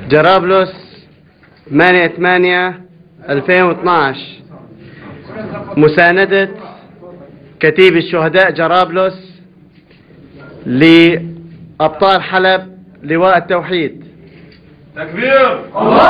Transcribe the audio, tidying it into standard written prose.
جرابلس 8/8/2012. مساندة كتيب الشهداء جرابلس لأبطال حلب لواء التوحيد. تكبير. الله